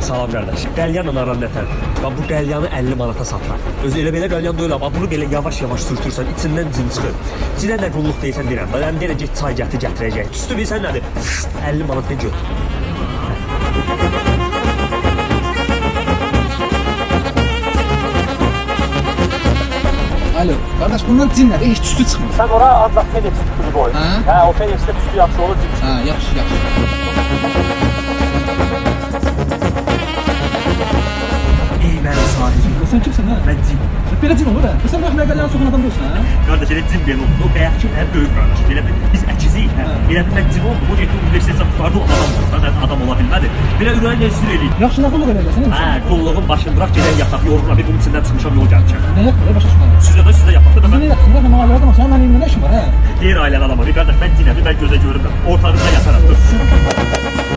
Salam qardaş. Qəlyanla aran nətər? Bax bu qəlyanı 50 manata satıram. Özü elə belə qəlyan deyil amma bunu belə yavaş-yavaş sürtürsən, içindən cin çıxır. Cinə nə qulluq deyirsən deyirəm. Mən deyirəm get çay gətirəcək. Tüstü bilsən nədir? 50 manat ne götür. Alo, qardaş bundan cin nədir? Heç tüstü çıxmır. Sən ora adla Fedex tüstü qoy. Hə, o Fedexdə tüstü yaxşı olur. Hə, yaxşı. Ey mənim sahibim. Sən kimsən hə? Mən cin. Belə cin olur hə? Sən bax məqəllərin soxan adam deyilsən hə? Qardaş elə cin belə oldu. O bəyəki ən böyük qardaş. Belə biz əkiziyik hə. Elə mən cin oldum. O getdi universitetdən tutardı adam ola bilmədi. Belə ürəyinlə istəyir eləyir. Yaxşı nə qulluq edirsən? Hə, qulluğun başını bıraq gedən yataq yoruram. Bir bunun içindən çıxmışam yol gəlmişəm. Nə yapır? Başa çıxmır. Sizdə yapaq da Mən nə yapsın? Mən ailədə adamam. Sənin mənim nə işim var hə? Deyir ailəli adama. Bir qardaş mən cinəmi mən gözə görürəm. Ortağında yataram. Dur.